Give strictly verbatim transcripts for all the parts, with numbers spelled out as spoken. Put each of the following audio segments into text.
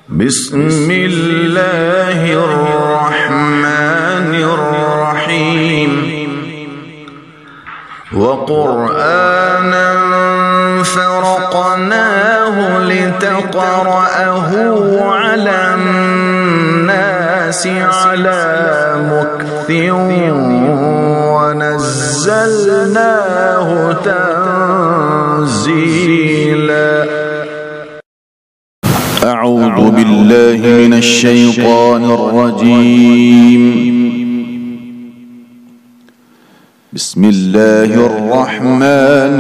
بسم الله الرحمن الرحيم وقرآنا فرقناه لتقرأه على الناس على مكث ونزلناه تنزيلا. أعوذ بالله من الشيطان الرجيم. بسم الله الرحمن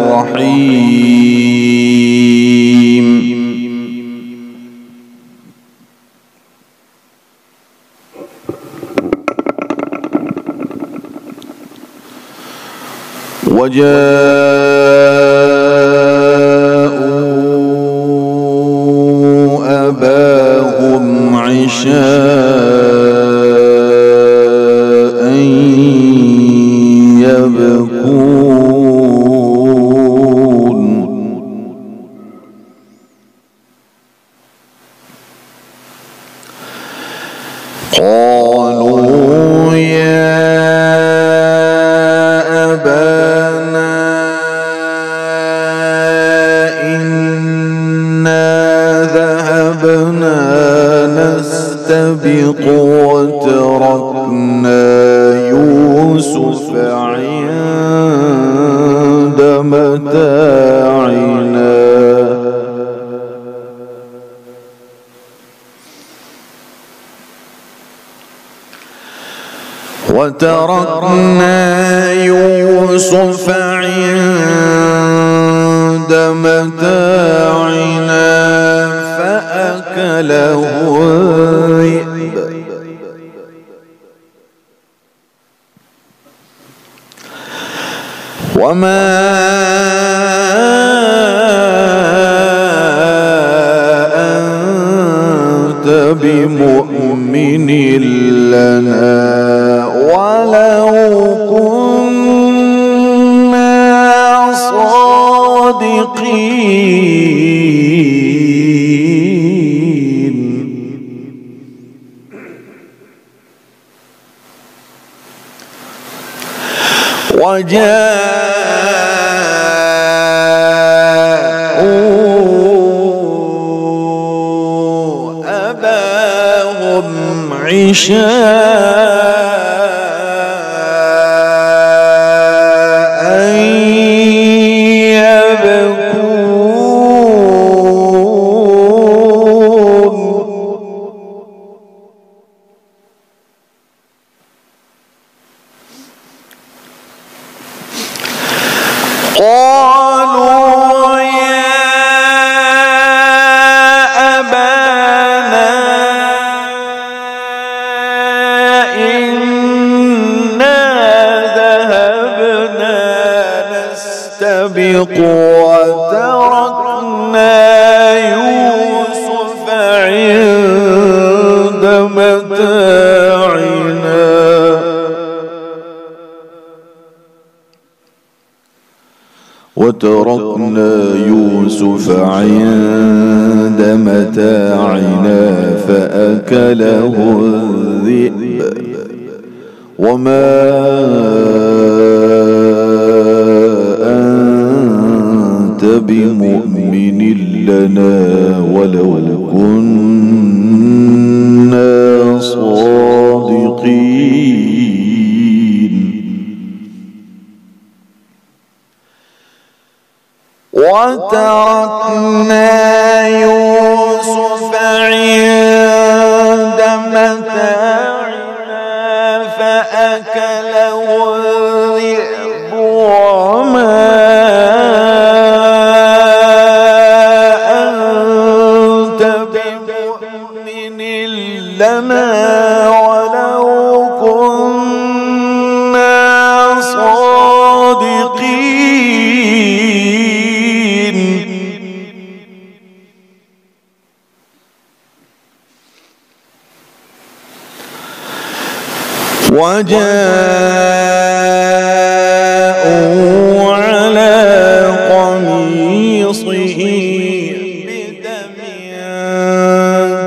الرحيم. وجاءوا أباهم عشاء يبكون قالوا يا أبانا إنا ذهبنا نستبق وتركنا يوسف عند متاعنا وتركنا يوسف عند متاعنا فأكله الذئب وما أنت بمؤمن لنا ولو كنا صادقين. وجاءوا أباهم عشاء يبكون قالوا يا أبانا إنا ذهبنا نستبق وتركنا يوسف عند متاعنا وتركنا يوسف عند متاعنا فأكله الذئب وما أنت بمؤمن لنا ولو كنا صادقين. وتركنا يوسف عند متاعنا فأكله الذئب وما أنت بمؤمن لنا ولو كنا صادقين. وجاءوا على قميصه بدم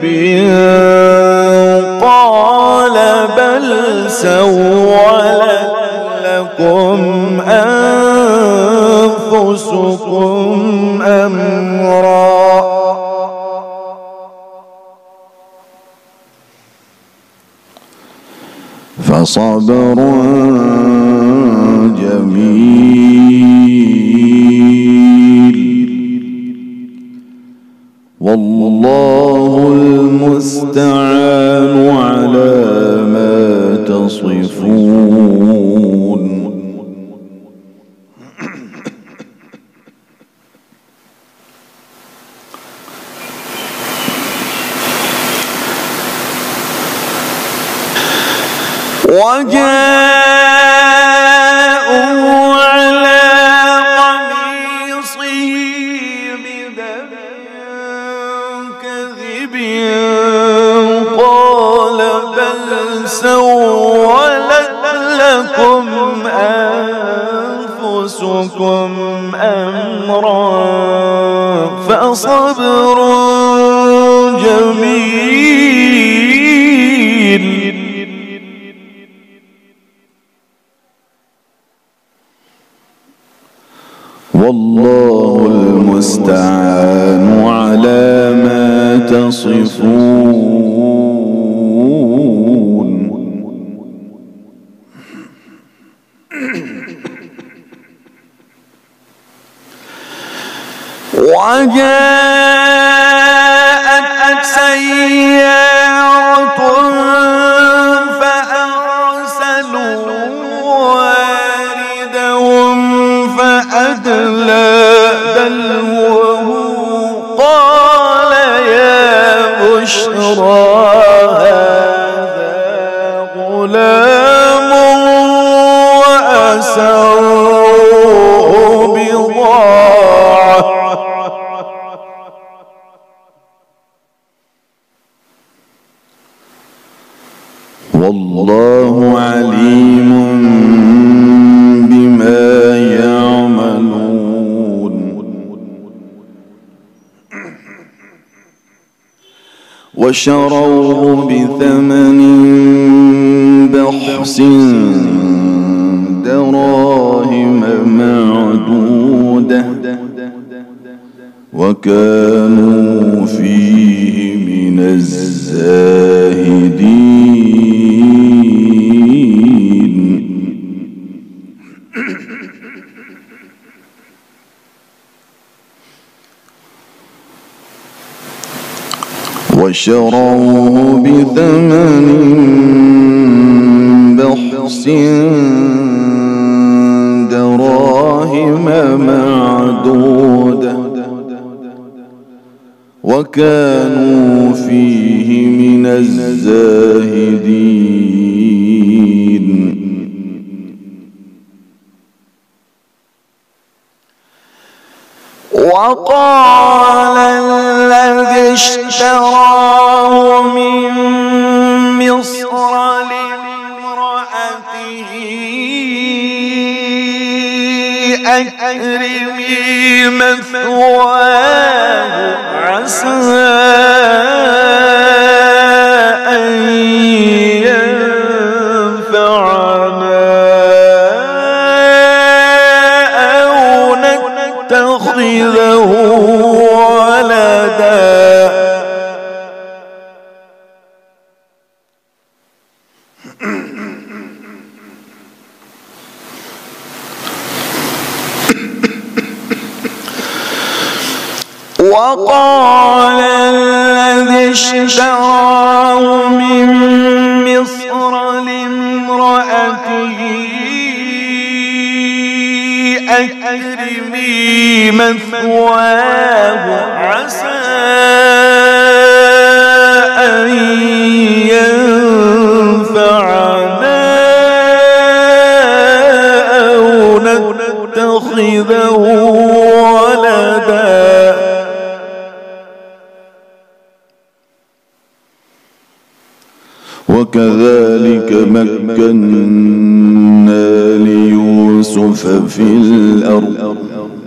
قال بل سولت لكم أنفسكم أمرا فصبر جميل والله المستعان على ما تصفون. وجاءوا على قميصه بدم كذب قال بل سولت لكم أنفسكم أمرا فصبر جميل والله المستعان على ما تصفون. وجاءت سيارة فأرسلوا واردهم فأدلى دلوه قال يا بشرى هذا غلام وأسروه بضاعة والله عليم بما يعملون. وشروه بثمن بخس دراهم معدودة وكانوا فيه من الزاهدين. وشروه بثمن بخس دراهم معدودة وكانوا فيه من الزاهدين. وقال الذي اشتراه من مصر لامرأته أكرمي مثواه عسى أن ينفعنا أو نتخذه ولدا وقال الذي اشتراه من مصر لامرأته أكرمي مثواه عسى أن ينفعنا أو نتخذه ولدا وكذلك مكنا ليوسف في الأرض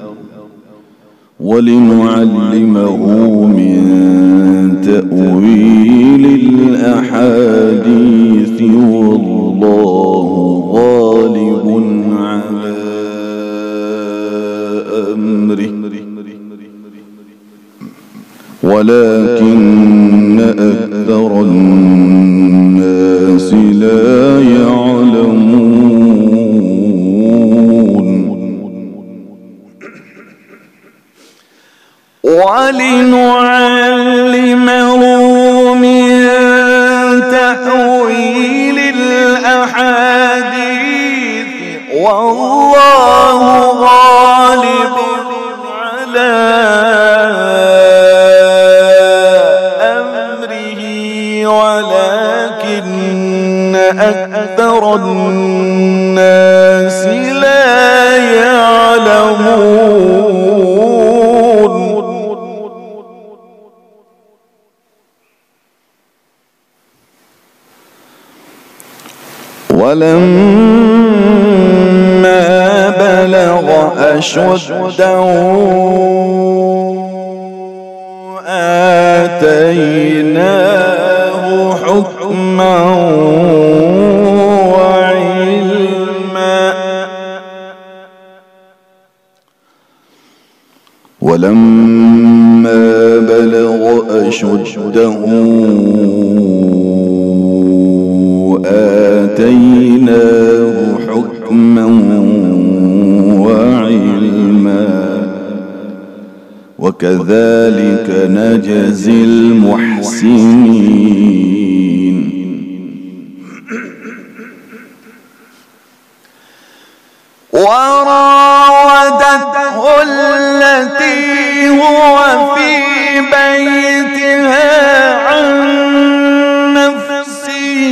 ولنعلمه من تأويل والله غالب على أمره ولكن أكثر الناس لا يعلمون ولنعلمه من تأويل الأحاديث والله غالب على أمره ولكن أكثر الناس لا يعلمون ولما بلغ أشده آتيناه حكما وعلما ولما بلغ أشده آتيناه حكما وعلما وكذلك نجزي المحسنين وراودته التي هو في بيتها عن نفسه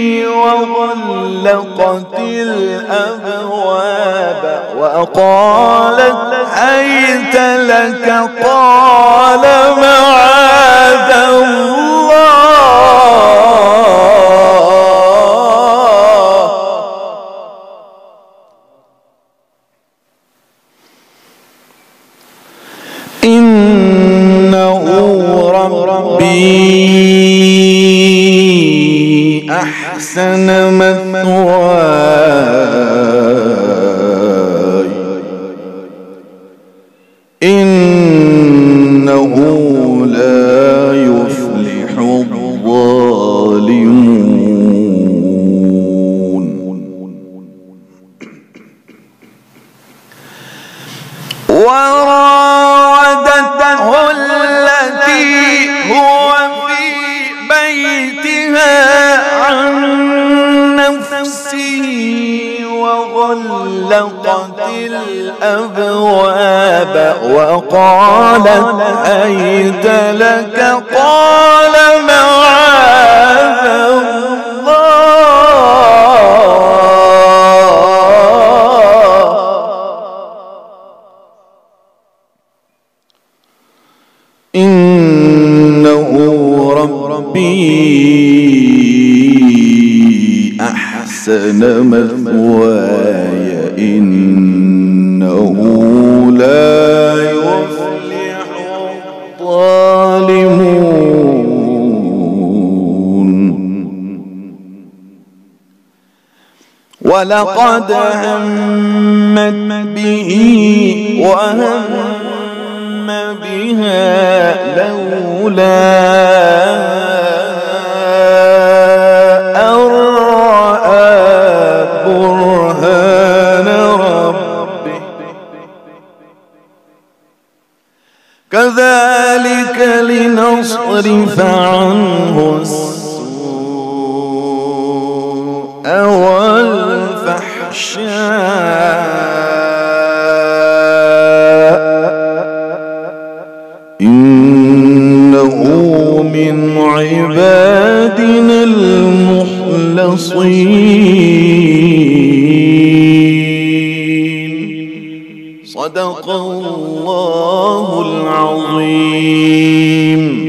وغلقت الأبواب وقالت هيت لك قال معاذ إنه ربي أحسن مثواي إنه لا يفلح الظالمون وراودته التي هو في بيتها عن نفسه وغلقت الأبواب وقالت هيت لك قال معاذ إنه ربي أحسن مثواي إنه لا يفلح الظالمون ولقد همت به وهم بها لولا أن رأى برهان ربه كذلك لنصرف عنه السوء والفحشاء إنه من عبادنا المخلصين صدق الله العظيم.